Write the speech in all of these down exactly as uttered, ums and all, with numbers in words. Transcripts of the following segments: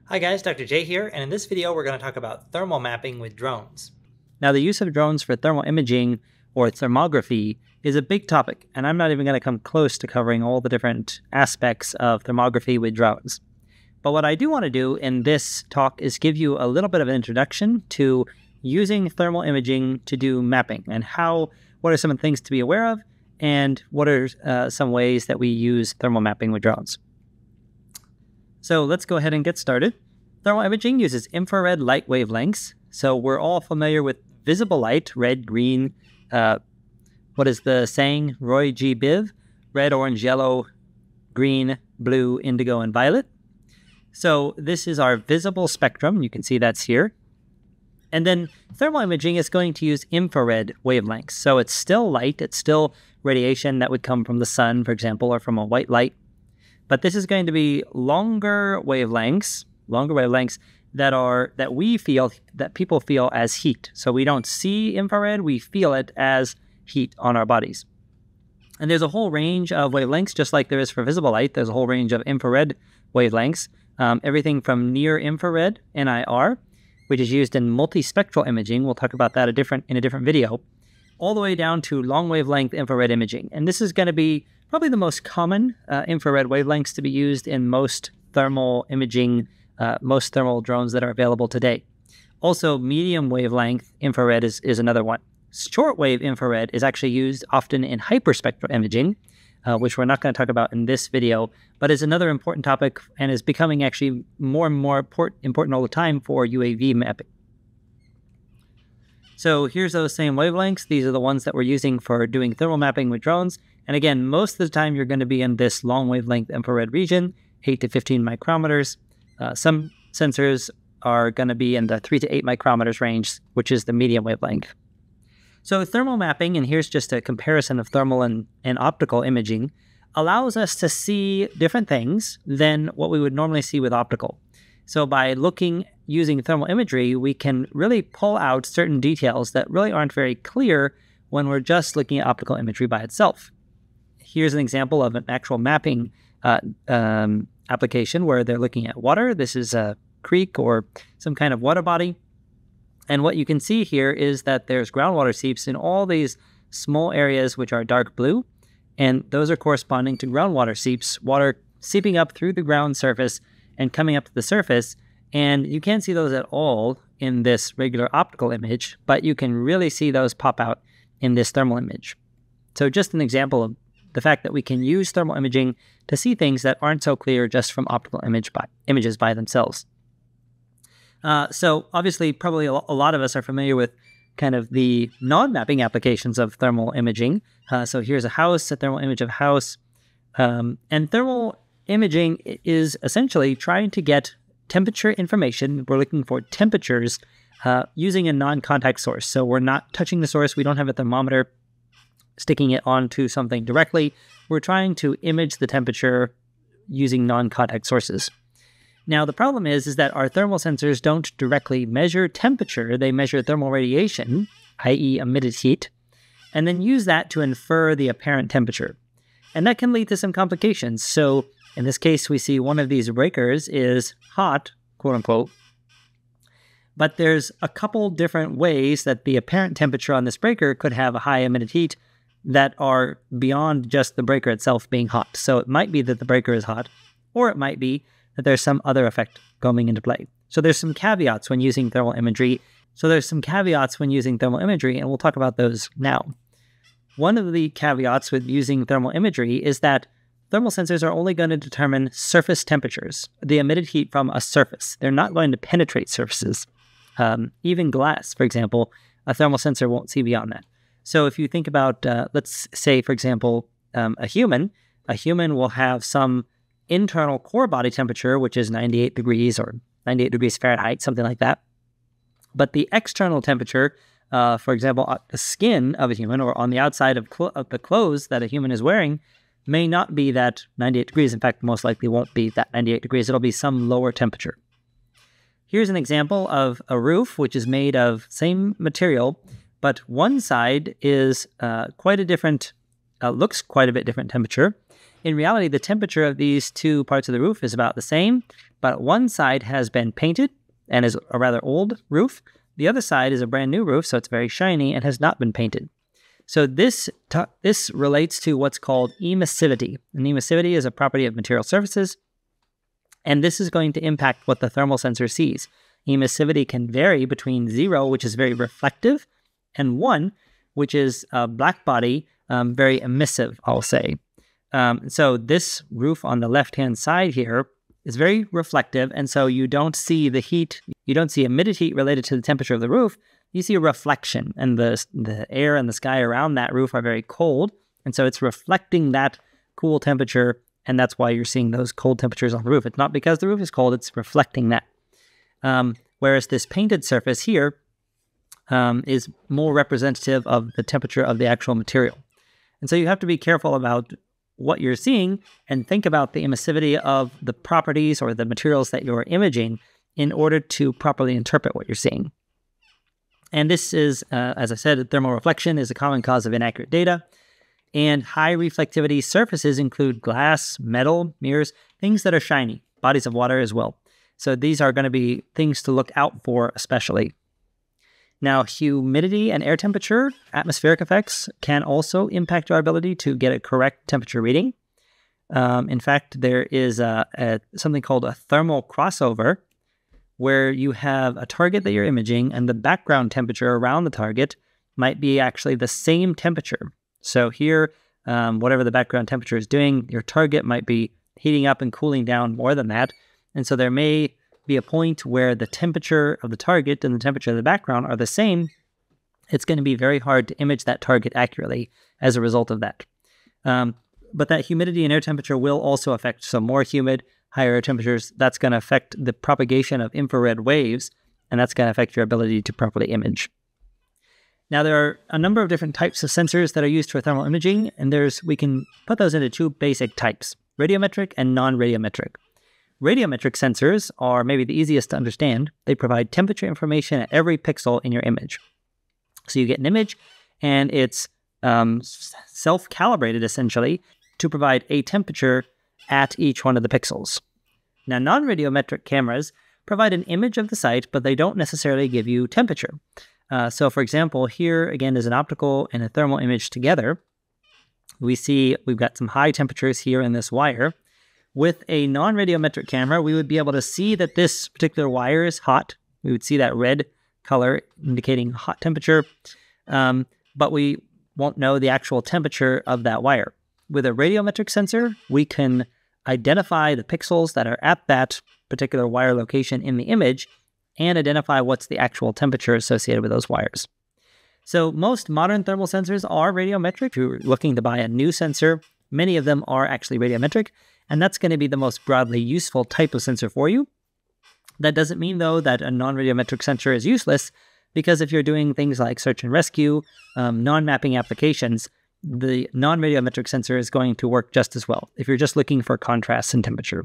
Hi guys, Doctor J here, and in this video we're going to talk about thermal mapping with drones. Now the use of drones for thermal imaging or thermography is a big topic, and I'm not even going to come close to covering all the different aspects of thermography with drones. But what I do want to do in this talk is give you a little bit of an introduction to using thermal imaging to do mapping, and how, what are some of the things to be aware of, and what are uh, some ways that we use thermal mapping with drones. So let's go ahead and get started. Thermal imaging uses infrared light wavelengths. So we're all familiar with visible light, red, green, uh, what is the saying? Roy G. Biv, red, orange, yellow, green, blue, indigo, and violet. So this is our visible spectrum. You can see that's here. And then thermal imaging is going to use infrared wavelengths. So it's still light. It's still radiation that would come from the sun, for example, or from a white light. But this is going to be longer wavelengths, longer wavelengths that are that we feel, that people feel as heat. So we don't see infrared, we feel it as heat on our bodies. And there's a whole range of wavelengths, just like there is for visible light. There's a whole range of infrared wavelengths, um, everything from near infrared, N I R, which is used in multispectral imaging. We'll talk about that a different in a different video, all the way down to long wavelength infrared imaging. And this is going to be probably the most common uh, infrared wavelengths to be used in most thermal imaging, uh, most thermal drones that are available today. Also, medium wavelength infrared is, is another one. Shortwave infrared is actually used often in hyperspectral imaging, uh, which we're not going to talk about in this video, but is another important topic and is becoming actually more and more import, important all the time for U A V mapping. So here's those same wavelengths. These are the ones that we're using for doing thermal mapping with drones. And again, most of the time you're going to be in this long wavelength infrared region, eight to fifteen micrometers. Uh, some sensors are going to be in the three to eight micrometers range, which is the medium wavelength. So thermal mapping, and here's just a comparison of thermal and, and optical imaging, allows us to see different things than what we would normally see with optical. So by looking, using thermal imagery, we can really pull out certain details that really aren't very clear when we're just looking at optical imagery by itself. Here's an example of an actual mapping uh, um, application where they're looking at water. This is a creek or some kind of water body. And what you can see here is that there's groundwater seeps in all these small areas which are dark blue. And those are corresponding to groundwater seeps, water seeping up through the ground surface and coming up to the surface. And you can't see those at all in this regular optical image, but you can really see those pop out in this thermal image. So just an example of the fact that we can use thermal imaging to see things that aren't so clear just from optical image by, images by themselves. Uh, so obviously, probably a lot of us are familiar with kind of the non-mapping applications of thermal imaging. Uh, so here's a house, a thermal image of a house. Um, and thermal imaging is essentially trying to get temperature information. We're looking for temperatures uh, using a non-contact source. So we're not touching the source. We don't have a thermometer sticking it onto something directly. We're trying to image the temperature using non-contact sources. Now, the problem is, is that our thermal sensors don't directly measure temperature. They measure thermal radiation, that is emitted heat, and then use that to infer the apparent temperature. And that can lead to some complications. So in this case, we see one of these breakers is hot, quote unquote, but there's a couple different ways that the apparent temperature on this breaker could have a high emitted heat that are beyond just the breaker itself being hot. So it might be that the breaker is hot, or it might be that there's some other effect coming into play. So there's some caveats when using thermal imagery. So there's some caveats when using thermal imagery, and we'll talk about those now. One of the caveats with using thermal imagery is that thermal sensors are only going to determine surface temperatures, the emitted heat from a surface. They're not going to penetrate surfaces. Um, even glass, for example, a thermal sensor won't see beyond that. So if you think about, uh, let's say, for example, um, a human, a human will have some internal core body temperature, which is ninety-eight degrees or ninety-eight degrees Fahrenheit, something like that. But the external temperature, uh, for example, the skin of a human or on the outside of, cl of the clothes that a human is wearing may not be that ninety-eight degrees. In fact, most likely won't be that ninety-eight degrees. It'll be some lower temperature. Here's an example of a roof, which is made of same material, but one side is uh, quite a different, uh, looks quite a bit different temperature. in reality, the temperature of these two parts of the roof is about the same, but one side has been painted and is a rather old roof. The other side is a brand new roof, so it's very shiny and has not been painted. So this, this relates to what's called emissivity. And emissivity is a property of material surfaces, and this is going to impact what the thermal sensor sees. Emissivity can vary between zero, which is very reflective, and one, which is a black body, um, very emissive, I'll say. Um, so this roof on the left-hand side here is very reflective, and so you don't see the heat, you don't see emitted heat related to the temperature of the roof, you see a reflection, and the, the air and the sky around that roof are very cold, and so it's reflecting that cool temperature, and that's why you're seeing those cold temperatures on the roof. It's not because the roof is cold, it's reflecting that. Um, whereas this painted surface here um, is more representative of the temperature of the actual material. And so you have to be careful about what you're seeing and think about the emissivity of the properties or the materials that you're imaging in order to properly interpret what you're seeing. And this is, uh, as I said, thermal reflection is a common cause of inaccurate data. And high reflectivity surfaces include glass, metal, mirrors, things that are shiny, bodies of water as well. So these are going to be things to look out for especially. Now, humidity and air temperature, atmospheric effects, can also impact our ability to get a correct temperature reading. Um, in fact, there is a, a, something called a thermal crossover, where you have a target that you're imaging and the background temperature around the target might be actually the same temperature. So here, um, whatever the background temperature is doing, your target might be heating up and cooling down more than that. And so there may be a point where the temperature of the target and the temperature of the background are the same. It's going to be very hard to image that target accurately as a result of that. Um, but that humidity and air temperature will also affect, so more humid, higher air temperatures, that's going to affect the propagation of infrared waves, and that's going to affect your ability to properly image. Now, there are a number of different types of sensors that are used for thermal imaging, and there's we can put those into two basic types, radiometric and non-radiometric. Radiometric sensors are maybe the easiest to understand. They provide temperature information at every pixel in your image. So you get an image, and it's um, self-calibrated, essentially, to provide a temperature at each one of the pixels. Now, non-radiometric cameras provide an image of the site, but they don't necessarily give you temperature. Uh, so, for example, here, again, is an optical and a thermal image together. We see we've got some high temperatures here in this wire. With a non-radiometric camera, we would be able to see that this particular wire is hot. We would see that red color indicating hot temperature, um, but we won't know the actual temperature of that wire. With a radiometric sensor, we can identify the pixels that are at that particular wire location in the image and identify what's the actual temperature associated with those wires. So most modern thermal sensors are radiometric. If you're looking to buy a new sensor, many of them are actually radiometric, and that's going to be the most broadly useful type of sensor for you. That doesn't mean, though, that a non-radiometric sensor is useless, because if you're doing things like search and rescue, um, non-mapping applications, the non-radiometric sensor is going to work just as well if you're just looking for contrast and temperature.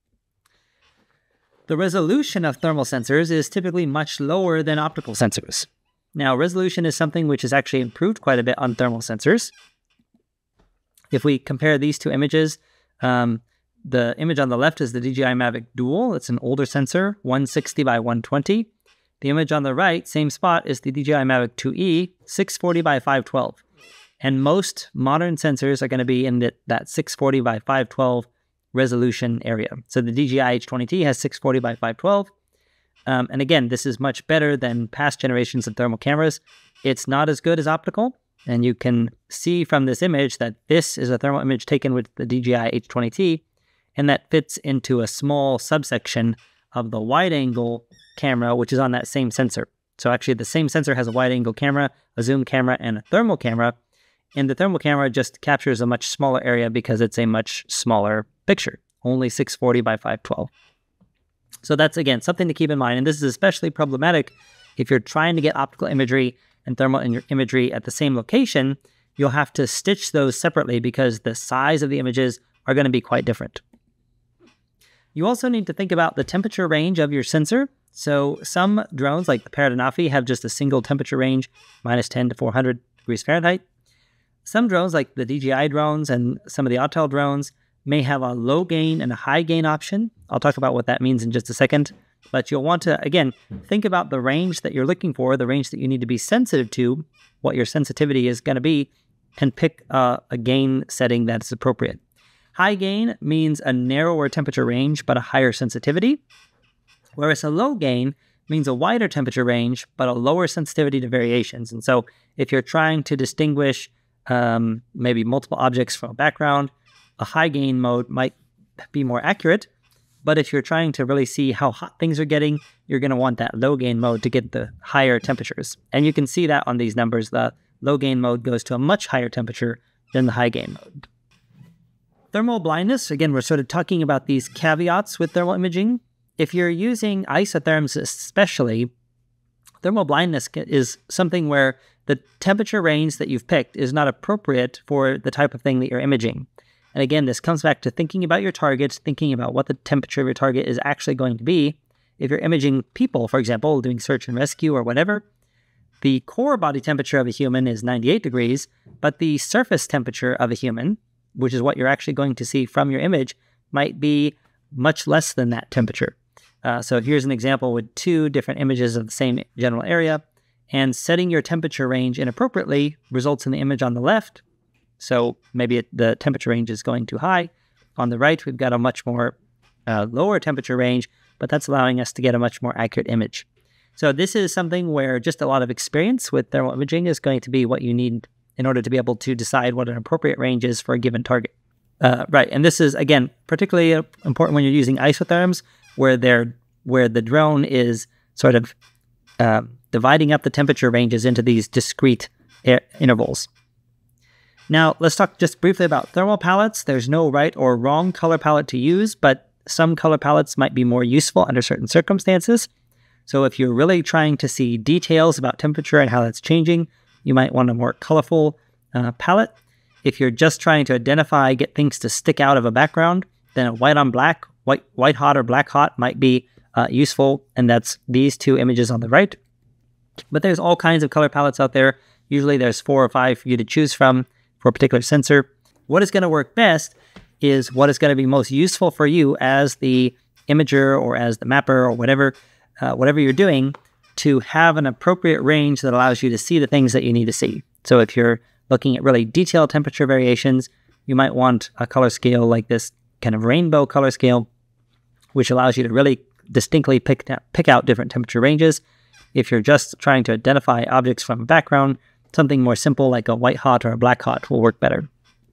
The resolution of thermal sensors is typically much lower than optical sensors. Now, resolution is something which has actually improved quite a bit on thermal sensors. If we compare these two images, um, the image on the left is the D J I Mavic Dual. It's an older sensor, one sixty by one twenty. The image on the right, same spot, is the D J I Mavic two E, six forty by five twelve. And most modern sensors are going to be in the, that six forty by five twelve resolution area. So the D J I H twenty T has six forty by five twelve. Um, and again, this is much better than past generations of thermal cameras. It's not as good as optical. And you can see from this image that this is a thermal image taken with the D J I H twenty T, and that fits into a small subsection of the wide-angle camera, which is on that same sensor. So actually, the same sensor has a wide-angle camera, a zoom camera, and a thermal camera, and the thermal camera just captures a much smaller area because it's a much smaller picture, only six forty by five twelve. So that's, again, something to keep in mind, and this is especially problematic if you're trying to get optical imagery and thermal imagery at the same location. You'll have to stitch those separately because the size of the images are going to be quite different. You also need to think about the temperature range of your sensor. So some drones, like the Parrot Anafi, have just a single temperature range, minus ten to four hundred degrees Fahrenheit. Some drones, like the D J I drones and some of the Autel drones, may have a low gain and a high gain option. I'll talk about what that means in just a second. But you'll want to, again, think about the range that you're looking for, the range that you need to be sensitive to, what your sensitivity is going to be, and pick uh, a gain setting that's appropriate. High gain means a narrower temperature range, but a higher sensitivity, whereas a low gain means a wider temperature range, but a lower sensitivity to variations. And so if you're trying to distinguish um, maybe multiple objects from a background, a high gain mode might be more accurate. But if you're trying to really see how hot things are getting, you're going to want that low gain mode to get the higher temperatures. And you can see that on these numbers. The low gain mode goes to a much higher temperature than the high gain mode. Thermal blindness, again, we're sort of talking about these caveats with thermal imaging. If you're using isotherms especially, thermal blindness is something where the temperature range that you've picked is not appropriate for the type of thing that you're imaging. And again, this comes back to thinking about your targets, thinking about what the temperature of your target is actually going to be. If you're imaging people, for example, doing search and rescue or whatever, the core body temperature of a human is ninety-eight degrees, but the surface temperature of a human, which is what you're actually going to see from your image, might be much less than that temperature. Uh, so here's an example with two different images of the same general area, and setting your temperature range inappropriately results in the image on the left. So maybe it, the temperature range is going too high. On the right, we've got a much more uh, lower temperature range, but that's allowing us to get a much more accurate image. So this is something where just a lot of experience with thermal imaging is going to be what you need in order to be able to decide what an appropriate range is for a given target. Uh, right, and this is, again, particularly important when you're using isotherms, where they're where the drone is sort of uh, dividing up the temperature ranges into these discrete intervals. Now, let's talk just briefly about thermal palettes. There's no right or wrong color palette to use, but some color palettes might be more useful under certain circumstances. So if you're really trying to see details about temperature and how that's changing, you might want a more colorful uh, palette. If you're just trying to identify, get things to stick out of a background, then a white on black, white, white hot or black hot might be uh, useful, and that's these two images on the right. But there's all kinds of color palettes out there. Usually there's four or five for you to choose from for a particular sensor. What is going to work best is what is going to be most useful for you as the imager or as the mapper or whatever, uh, whatever you're doing, to have an appropriate range that allows you to see the things that you need to see. So if you're looking at really detailed temperature variations, you might want a color scale like this kind of rainbow color scale, which allows you to really distinctly pick, pick out different temperature ranges. If you're just trying to identify objects from a background, something more simple like a white hot or a black hot will work better.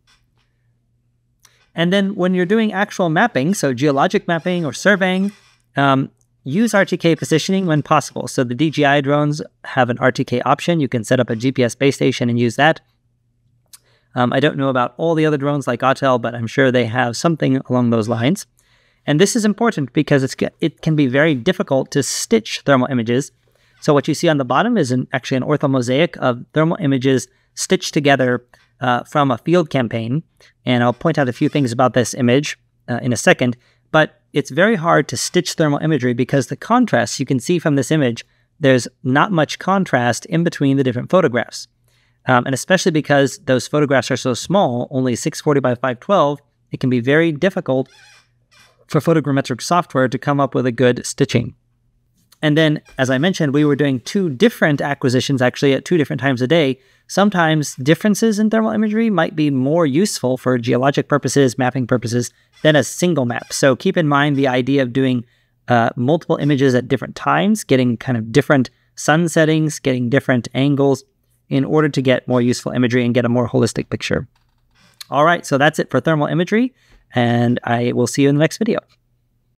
And then when you're doing actual mapping, so geologic mapping or surveying, um, use R T K positioning when possible. So the D J I drones have an R T K option. You can set up a G P S base station and use that. Um, I don't know about all the other drones like Autel, but I'm sure they have something along those lines. And this is important because it's, it can be very difficult to stitch thermal images. So what you see on the bottom is an, actually an orthomosaic of thermal images stitched together uh, from a field campaign. And I'll point out a few things about this image uh, in a second. But it's very hard to stitch thermal imagery because the contrast you can see from this image, there's not much contrast in between the different photographs. Um, and especially because those photographs are so small, only six forty by five twelve, it can be very difficult for photogrammetric software to come up with a good stitching. And then, as I mentioned, we were doing two different acquisitions actually at two different times a day. Sometimes differences in thermal imagery might be more useful for geologic purposes, mapping purposes, than a single map. So keep in mind the idea of doing uh, multiple images at different times, getting kind of different sun settings, getting different angles in order to get more useful imagery and get a more holistic picture. All right, so that's it for thermal imagery, and I will see you in the next video.